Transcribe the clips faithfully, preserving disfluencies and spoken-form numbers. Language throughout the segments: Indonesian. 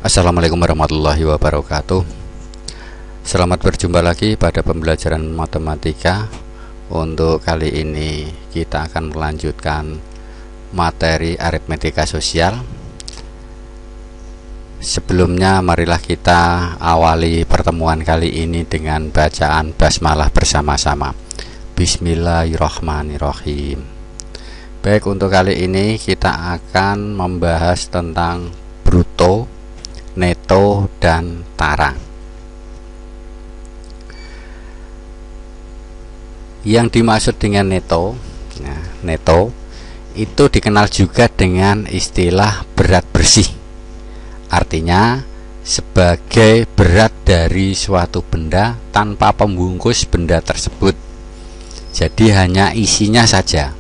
Assalamualaikum warahmatullahi wabarakatuh. Selamat berjumpa lagi pada pembelajaran matematika. Untuk kali ini kita akan melanjutkan materi aritmetika sosial. Sebelumnya marilah kita awali pertemuan kali ini dengan bacaan basmalah bersama-sama. Bismillahirrahmanirrahim. Baik, untuk kali ini kita akan membahas tentang bruto, neto, dan tara. Yang dimaksud dengan neto, nah, neto itu dikenal juga dengan istilah berat bersih. Artinya sebagai berat dari suatu benda tanpa pembungkus benda tersebut. Jadi hanya isinya saja.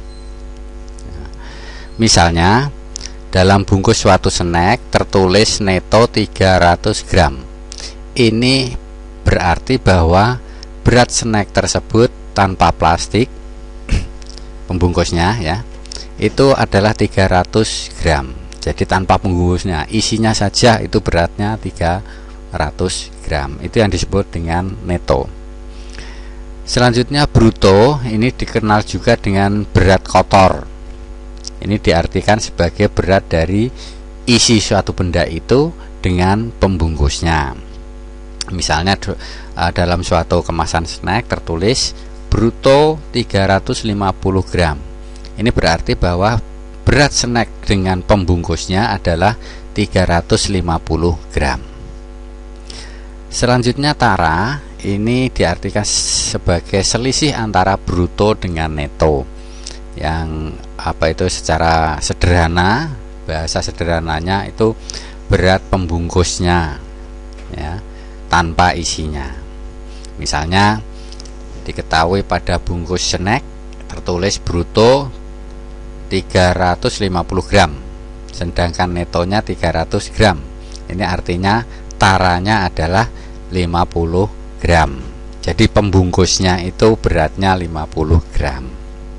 Misalnya dalam bungkus suatu snack tertulis neto tiga ratus gram. Ini berarti bahwa berat snack tersebut tanpa plastik pembungkusnya ya, itu adalah tiga ratus gram. Jadi tanpa pembungkusnya, isinya saja itu beratnya tiga ratus gram. Itu yang disebut dengan neto. Selanjutnya bruto, ini dikenal juga dengan berat kotor. Ini diartikan sebagai berat dari isi suatu benda itu dengan pembungkusnya. Misalnya dalam suatu kemasan snack tertulis bruto tiga ratus lima puluh gram. Ini berarti bahwa berat snack dengan pembungkusnya adalah tiga ratus lima puluh gram. Selanjutnya tara, ini diartikan sebagai selisih antara bruto dengan neto. Yang apa itu secara sederhana, bahasa sederhananya itu berat pembungkusnya ya, tanpa isinya. Misalnya diketahui pada bungkus snack tertulis bruto tiga ratus lima puluh gram, sedangkan netonya tiga ratus gram. Ini artinya taranya adalah lima puluh gram. Jadi pembungkusnya itu beratnya lima puluh gram.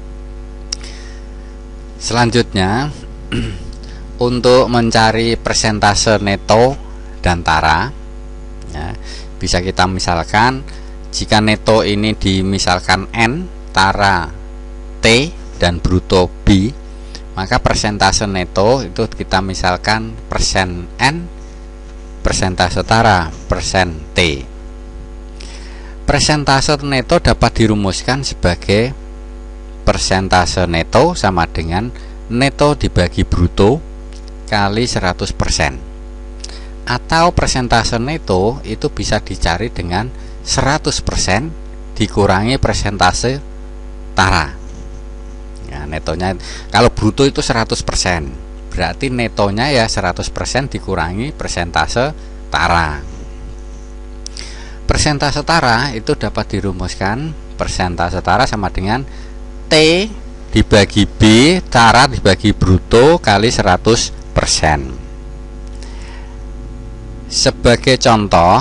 Selanjutnya untuk mencari persentase neto dan tara ya, bisa kita misalkan jika neto ini dimisalkan N, tara T, dan bruto B, maka persentase neto itu kita misalkan persen N, persentase tara persen T. Persentase neto dapat dirumuskan sebagai persentase neto sama dengan neto dibagi bruto kali seratus persen. Atau persentase neto itu bisa dicari dengan seratus persen dikurangi persentase tara. Ya, netonya kalau bruto itu seratus persen, berarti netonya ya seratus persen dikurangi persentase tara. Persentase tara itu dapat dirumuskan persentase tara sama dengan T dibagi B, tara dibagi bruto kali seratus persen. Sebagai contoh,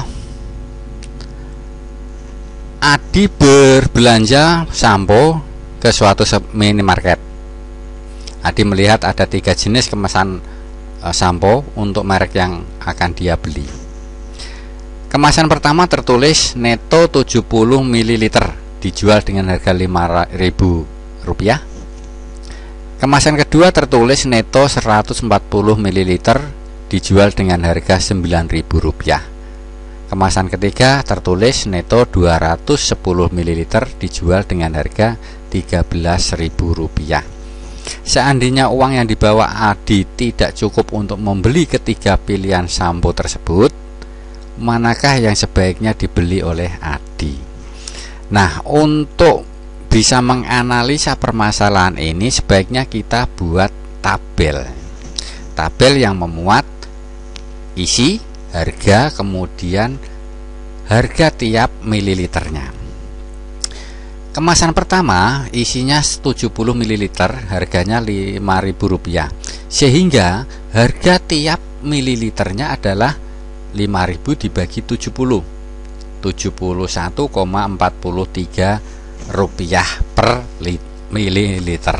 Adi berbelanja sampo ke suatu minimarket. Adi melihat ada tiga jenis kemasan e, sampo untuk merek yang akan dia beli. Kemasan pertama tertulis neto tujuh puluh mililiter, dijual dengan harga lima ribu rupiah. Kemasan kedua tertulis neto seratus empat puluh mililiter, dijual dengan harga sembilan ribu rupiah. Kemasan ketiga tertulis neto dua ratus sepuluh mililiter, dijual dengan harga tiga belas ribu rupiah. Seandainya uang yang dibawa Adi tidak cukup untuk membeli ketiga pilihan sampo tersebut, manakah yang sebaiknya dibeli oleh Adi? Nah, untuk bisa menganalisa permasalahan ini sebaiknya kita buat tabel. Tabel yang memuat isi, harga, kemudian harga tiap mililiternya. Kemasan pertama isinya tujuh puluh mililiter, harganya lima ribu rupiah. Sehingga harga tiap mililiternya adalah lima ribu dibagi tujuh puluh. tujuh puluh satu koma empat tiga rupiah per mililiter.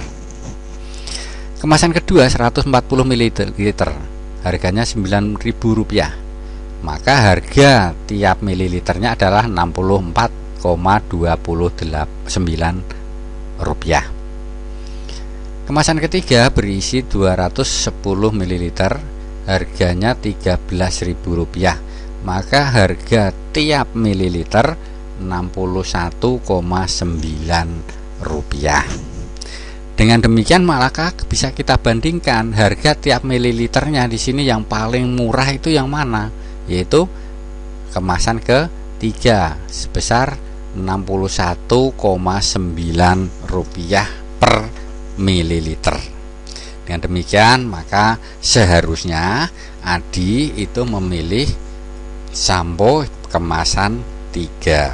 Kemasan kedua seratus empat puluh mililiter, harganya sembilan ribu rupiah. maka harga tiap mililiternya adalah enam puluh empat koma dua sembilan rupiah. Kemasan ketiga berisi dua ratus sepuluh mililiter, harganya tiga belas ribu rupiah, maka harga tiap mililiter enam puluh satu koma sembilan rupiah. Dengan demikian maka bisa kita bandingkan harga tiap mililiternya di sini yang paling murah itu yang mana, yaitu kemasan ketiga sebesar enam puluh satu koma sembilan rupiah per mililiter. Dengan demikian maka seharusnya Adi itu memilih sampo kemasan tiga.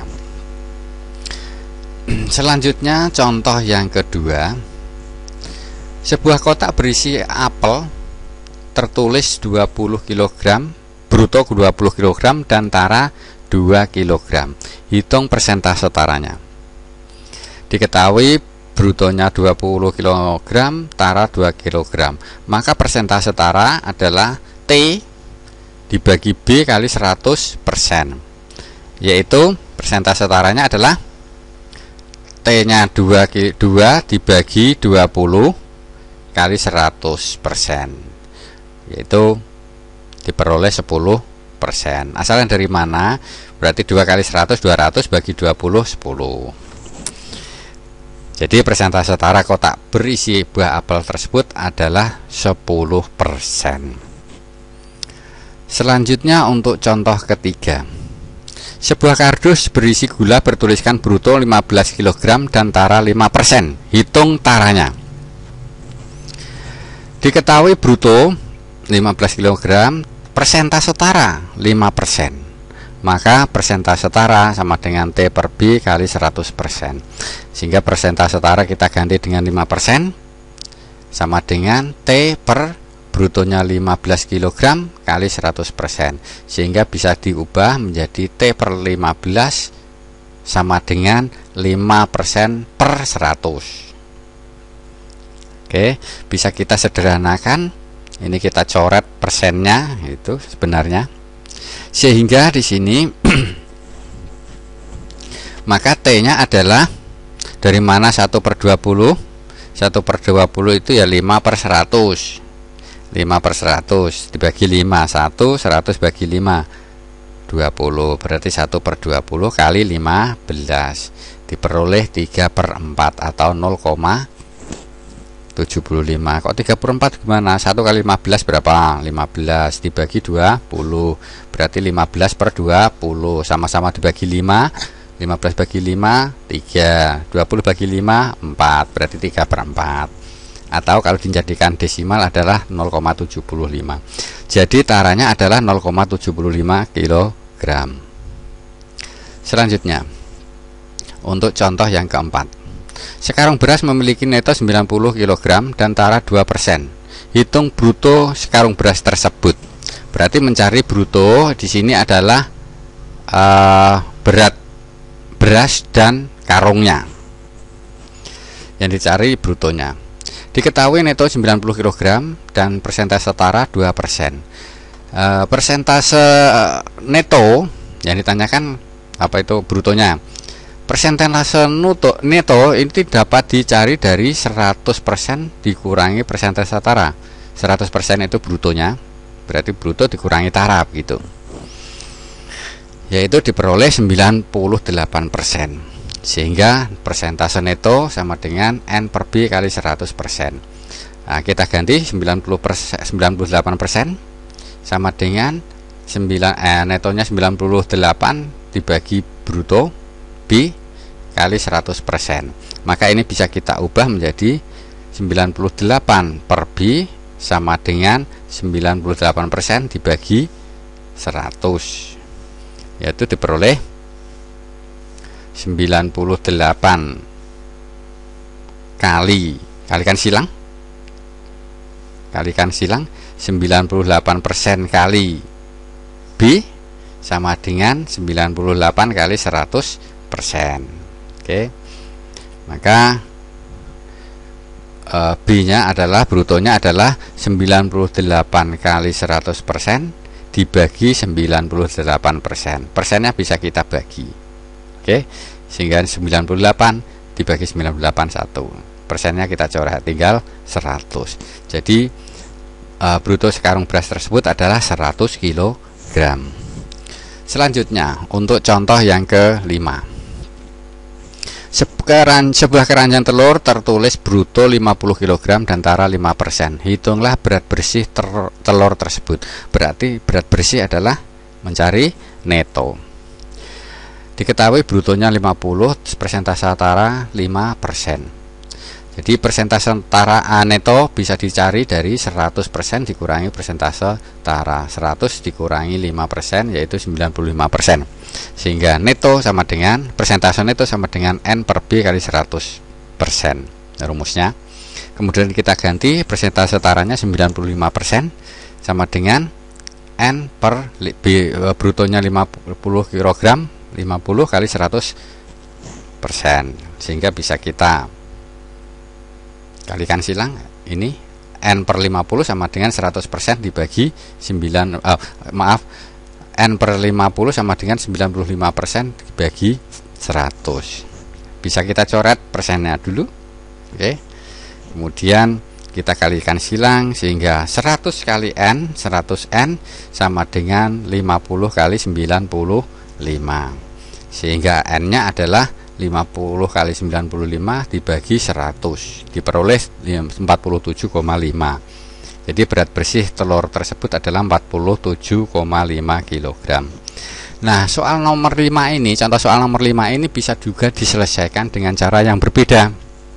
Selanjutnya contoh yang kedua, sebuah kotak berisi apel tertulis dua puluh kilogram, bruto dua puluh kilogram dan tara dua kilogram. Hitung persentase taranya. Diketahui brutonya dua puluh kilogram, tara dua kilogram. Maka persentase tara adalah T dibagi B kali seratus persen. Yaitu persentase taranya adalah T-nya dua, dua dibagi dua puluh kali seratus persen, yaitu diperoleh sepuluh persen. Asalnya dari mana? Berarti dua kali seratus, dua ratus bagi dua puluh, sepuluh. Jadi persentase tara kotak berisi buah apel tersebut adalah sepuluh persen. Selanjutnya untuk contoh ketiga, sebuah kardus berisi gula bertuliskan bruto lima belas kilogram dan tara lima persen. Hitung taranya. Diketahui bruto lima belas kilogram, persentase tara lima persen. Maka persentase tara sama dengan T per B kali seratus persen. Sehingga persentase tara kita ganti dengan lima persen sama dengan T per brutonya lima belas kilogram kali seratus persen, sehingga bisa diubah menjadi T per lima belas sama dengan lima persen per seratus. Oke, bisa kita sederhanakan. Ini kita coret persennya itu sebenarnya. Sehingga di sini maka T-nya adalah dari mana satu per dua puluh? satu per dua puluh itu ya lima per seratus. lima per seratus dibagi lima, satu, seratus bagi lima, dua puluh. Berarti satu per dua puluh kali lima belas, diperoleh tiga per empat atau nol koma tujuh lima. Kok tiga per empat gimana? satu kali lima belas berapa? lima belas dibagi dua puluh, berarti lima belas per dua puluh. Sama-sama dibagi lima, lima belas bagi lima, tiga, dua puluh bagi lima, empat, berarti tiga per empat. Atau kalau dijadikan desimal adalah nol koma tujuh lima. Jadi taranya adalah nol koma tujuh lima kilogram. Selanjutnya untuk contoh yang keempat, sekarang beras memiliki neto sembilan puluh kilogram dan tara dua persen. Hitung bruto sekarung beras tersebut. Berarti mencari bruto di sini adalah uh, berat beras dan karungnya. Yang dicari brutonya. Diketahui neto sembilan puluh kilogram dan persentase tara dua persen. E, persentase neto yang ditanyakan apa itu brutonya. Persentase neto, neto ini dapat dicari dari seratus persen dikurangi persentase tara. seratus persen itu brutonya, berarti bruto dikurangi tara gitu. Yaitu diperoleh sembilan puluh delapan persen. Sehingga persentase neto sama dengan N per B kali seratus persen. Nah, kita ganti sembilan puluh persen, sembilan puluh delapan persen sama dengan sembilan, eh, netonya sembilan puluh delapan dibagi bruto B kali seratus persen. Maka ini bisa kita ubah menjadi sembilan puluh delapan per B sama dengan sembilan puluh delapan persen dibagi seratus. Yaitu diperoleh sembilan puluh delapan kali kalikan silang kalikan silang sembilan puluh delapan persen kali B sama dengan sembilan puluh delapan kali seratus persen. Oke, maka e, B nya adalah brutonya adalah sembilan puluh delapan kali seratus persen dibagi sembilan puluh delapan persen. Persennya bisa kita bagi. Oke, sehingga sembilan puluh delapan dibagi sembilan puluh delapan satu. Persennya kita coret, tinggal seratus. Jadi uh, bruto sekarung beras tersebut adalah seratus kilogram. Selanjutnya untuk contoh yang kelima. Sebuah keranjang telur tertulis bruto lima puluh kilogram dan tara lima persen. Hitunglah berat bersih ter telur tersebut. Berarti berat bersih adalah mencari neto. Diketahui brutonya lima puluh, persentase tara lima persen. Jadi persentase tara neto bisa dicari dari seratus persen dikurangi persentase tara. seratus dikurangi lima persen yaitu sembilan puluh lima persen. Sehingga neto sama dengan persentase neto sama dengan N per B kali seratus persen. Rumusnya. Kemudian kita ganti persentase taranya sembilan puluh lima persen sama dengan N per B, brutonya lima puluh kilogram, lima puluh kali seratus persen. Sehingga bisa kita kalikan silang, ini N per lima puluh sama dengan seratus persen dibagi sembilan, oh, maaf N per lima puluh sama dengan sembilan puluh lima persen dibagi seratus. Bisa kita coret persennya dulu. Oke. Kemudian kita kalikan silang sehingga seratus kali N, seratus N sama dengan lima puluh kali sembilan puluh lima. Sehingga N-nya adalah lima puluh kali sembilan puluh lima dibagi seratus, diperoleh empat puluh tujuh koma lima. Jadi berat bersih telur tersebut adalah empat puluh tujuh koma lima kilogram. Nah, soal nomor lima ini, contoh soal nomor lima ini bisa juga diselesaikan dengan cara yang berbeda.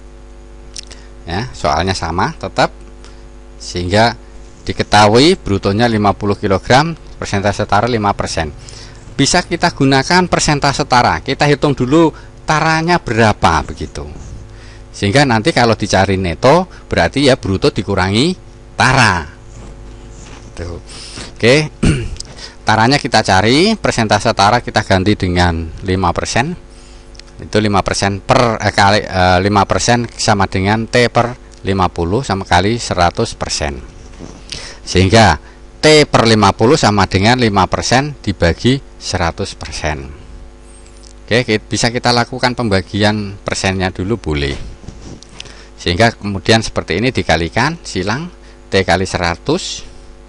Ya, soalnya sama tetap, sehingga diketahui brutonya lima puluh kilogram, persentase tara lima persen. Bisa kita gunakan persentase tara. Kita hitung dulu taranya berapa begitu. Sehingga nanti kalau dicari neto berarti ya bruto dikurangi tara. Tuh. Oke. Taranya kita cari, persentase tara kita ganti dengan lima persen. Itu lima persen per eh, kali eh, lima persen sama dengan T per lima puluh sama kali seratus persen. Sehingga T per lima puluh sama dengan lima persen dibagi seratus persen. Oke, bisa kita lakukan pembagian persennya dulu boleh. Sehingga kemudian seperti ini dikalikan silang T kali seratus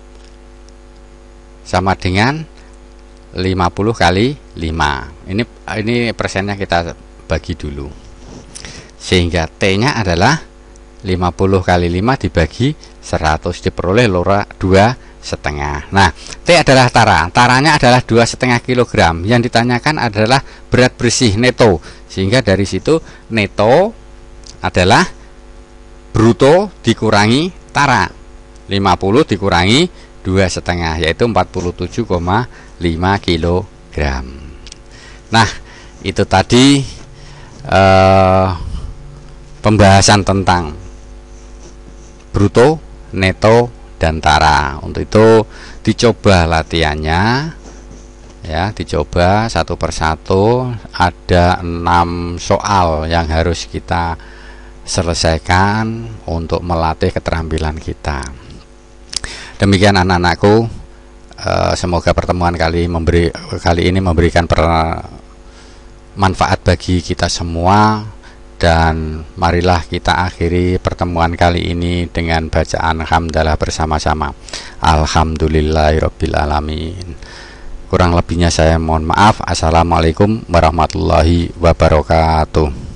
sama dengan lima puluh kali lima. Ini ini persennya kita bagi dulu. Sehingga T-nya adalah lima puluh kali lima dibagi seratus diperoleh lora dua setengah. Nah, T adalah tara. Taranya adalah dua setengah kilogram. Yang ditanyakan adalah berat bersih neto. Sehingga dari situ neto adalah bruto dikurangi tara. lima puluh dikurangi dua setengah yaitu empat puluh tujuh koma lima kilogram. Nah, itu tadi eh, pembahasan tentang bruto, neto, dan tara. Untuk itu dicoba latihannya ya, dicoba satu persatu. Ada enam soal yang harus kita selesaikan untuk melatih keterampilan kita. Demikian anak-anakku, e, semoga pertemuan kali memberi kali ini memberikan manfaat bagi kita semua. Dan marilah kita akhiri pertemuan kali ini dengan bacaan hamdalah bersama-sama. Alhamdulillahirabbil alamin. Kurang lebihnya saya mohon maaf. Assalamualaikum warahmatullahi wabarakatuh.